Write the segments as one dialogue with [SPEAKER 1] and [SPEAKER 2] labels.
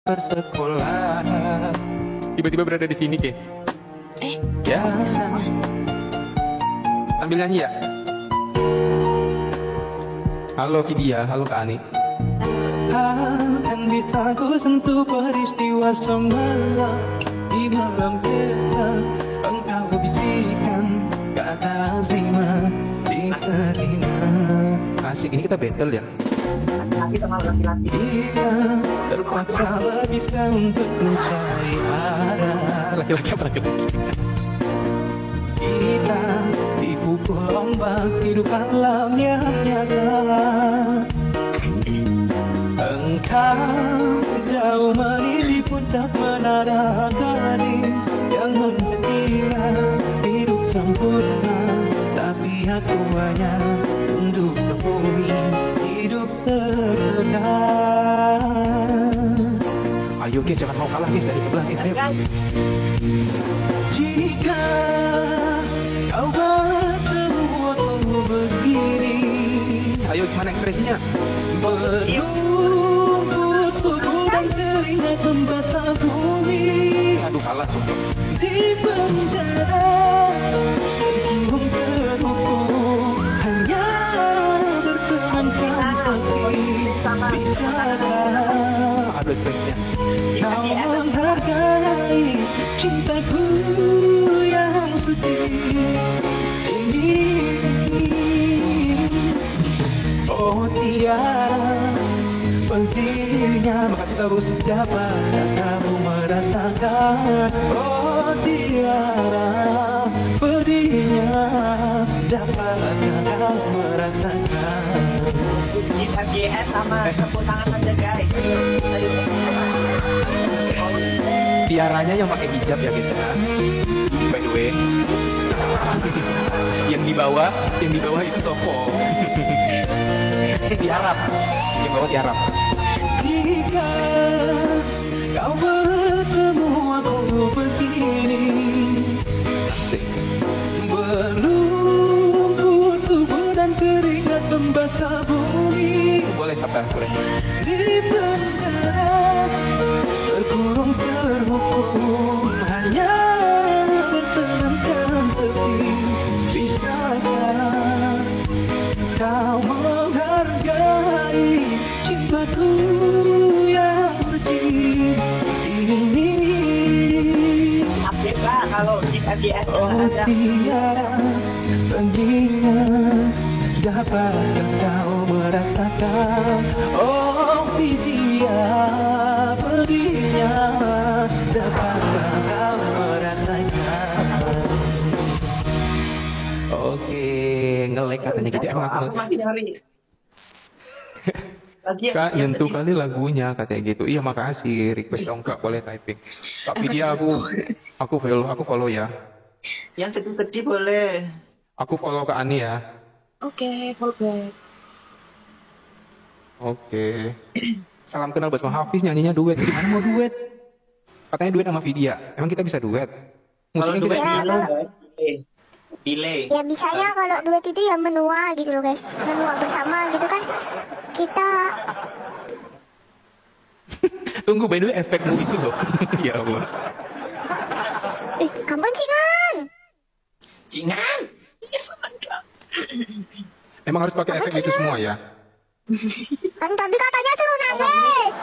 [SPEAKER 1] bersekolah. Tiba-tiba berada di sini, Ke. Ya. Sambil nyanyi ya. Halo Vidya, halo Kak Ani. Akan bisa ku sentuh peristiwa semalam di malam pesta. Engkau bisikan kata zima diterima. Asik, ini kita battle ya.
[SPEAKER 2] Kita mau laki-laki.
[SPEAKER 1] Kita terpaksa berpisah untuk mencari arah. Laki-laki apa laki-laki? Kita dipukul ombak hidup alam yang nyata. Engkau jauh meniti puncak menara gading yang menjadinya hidup sempurna, tapi aku hanya tunduk ke bumi hidup terkenal. Ayo guys, jangan mau kalah guys, dari sebelah guys, ayo. Jika kau bertemu aku begini, ayo gimana ekspresinya? Berlumpur tubuh dan keringat membasah bumi. Aduh kalah sumpah. Di penjara terkurung terhukum, hanya bertemankan sepi. Bisakah ada ekspresinya? Kau menghargai cintaku yang suci ini. Oh tiara pentingnya makasih terus dapat kamu merasakan. Oh tiara pedihnya dapat kamu merasakan.
[SPEAKER 2] Kita GS sama tepuk tangan aja guys.
[SPEAKER 1] Tiaranya yang pakai hijab ya guys ya. By the way. Yang di bawah itu Sopo. Tiarap. Yang bawah tiarap. Jika kau bertemu aku begini, asik. Berlumpur tubuh dan keringat membasah bumi. Boleh sabar, boleh. Di penjara terkurung terhukum, hanya bertemankan sepi. Bisakah kau menghargai cintaku yang suci ini?
[SPEAKER 2] Apa kalau kita GS
[SPEAKER 1] Oh tiara pentingnya dapat kau merasakan. Oh Vidya pedihnya dapat kau merasakan. Oke, nge-like katanya gitu. Emang
[SPEAKER 2] aku masih nyari. Lagi
[SPEAKER 1] Kak, nyentuh kali lagunya katanya gitu. Iya makasih, request dong Kak, boleh typing. Kak Vidya aku follow ya.
[SPEAKER 2] Yang sedih-sedih boleh.
[SPEAKER 1] Aku follow Kak Ani ya.
[SPEAKER 3] Oke, follow back.
[SPEAKER 1] Oke. Salam kenal buat Mas Hafiz, nyanyinya duet. Gimana mau duet? Katanya duet sama Vidya. Emang kita bisa duet?
[SPEAKER 2] Kalau
[SPEAKER 1] Musiknya
[SPEAKER 2] duet
[SPEAKER 1] kita
[SPEAKER 2] delay.
[SPEAKER 4] Ya bisanya kalau duet itu ya menua gitu loh guys, menua bersama gitu kan kita.
[SPEAKER 1] Tunggu, by the way efek musik itu loh. Ya Allah.
[SPEAKER 4] Kapan sih kan?
[SPEAKER 2] Cingan.
[SPEAKER 1] Emang harus pakai efek itu semua ya?
[SPEAKER 4] Kan tadi katanya suruh nangis.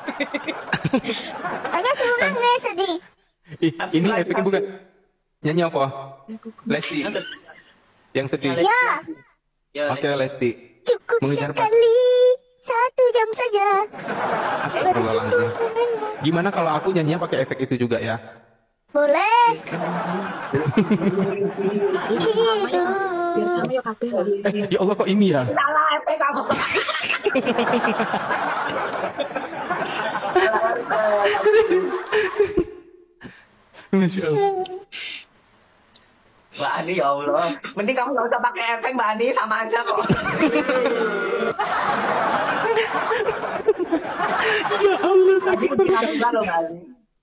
[SPEAKER 4] Katanya suruh nangis sedih.
[SPEAKER 1] Ih, ini efeknya bukan. Nyanyi apa? Lesti. Yang sedih.
[SPEAKER 4] Ya,
[SPEAKER 2] Ya.
[SPEAKER 1] Oke, Lesti.
[SPEAKER 4] cukup
[SPEAKER 1] Mengejar
[SPEAKER 4] sekali 1 jam saja.
[SPEAKER 1] Astagfirullahaladzim. Gimana kalau aku nyanyinya pakai efek itu juga ya?
[SPEAKER 4] Boleh.
[SPEAKER 3] Gitu. Biar sama ya kabeh lah.
[SPEAKER 1] Ya Allah kok ini ya?
[SPEAKER 2] Salah efek kamu.
[SPEAKER 1] Masya Allah.
[SPEAKER 2] Mbak Ani ya Allah. Mending kamu nggak usah pakai efek Mbak Ani, sama aja kok.
[SPEAKER 1] Ya Allah.
[SPEAKER 2] Tapi kita loh Mbak Ani.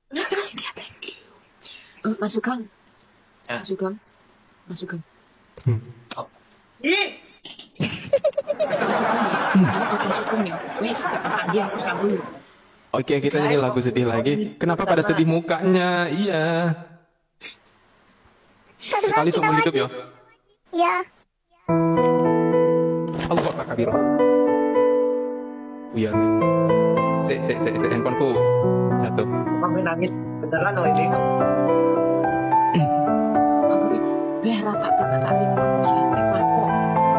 [SPEAKER 3] Masuk Kang.
[SPEAKER 2] Ya.
[SPEAKER 3] Masuk Kang. Masuk Kang.
[SPEAKER 2] Ih,
[SPEAKER 3] Masuk Kang ya. Ini kok masuk Kang ya. Wes, Mas Andi aku sekarang dulu.
[SPEAKER 1] Oke, kita nyanyi lagu sedih lagi. Kenapa pada sedih mukanya? Iya.
[SPEAKER 4] Satu
[SPEAKER 1] Sekali
[SPEAKER 4] lagi kita
[SPEAKER 1] seumur hidup
[SPEAKER 4] wajib.
[SPEAKER 1] ya.
[SPEAKER 4] Ya.
[SPEAKER 1] Allah Akbar kabir. Iya. Handphoneku jatuh.
[SPEAKER 2] Kami nangis beneran loh ini.
[SPEAKER 3] Aduh, biar kakak ribut sih, kok.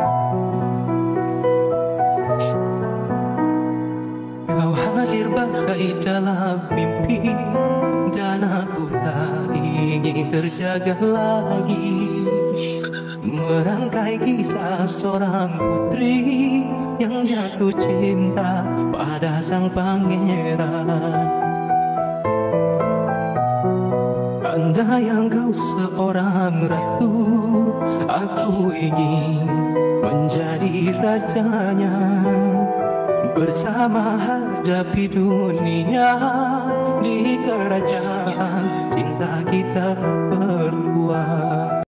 [SPEAKER 5] Kau hadir bagai dalam mimpi, dan aku tak ingin terjaga lagi. Merangkai kisah seorang putri yang jatuh cinta pada sang pangeran. Andai engkau seorang ratu, aku ingin menjadi rajanya. Bersama hadapi dunia di kerajaan cinta kita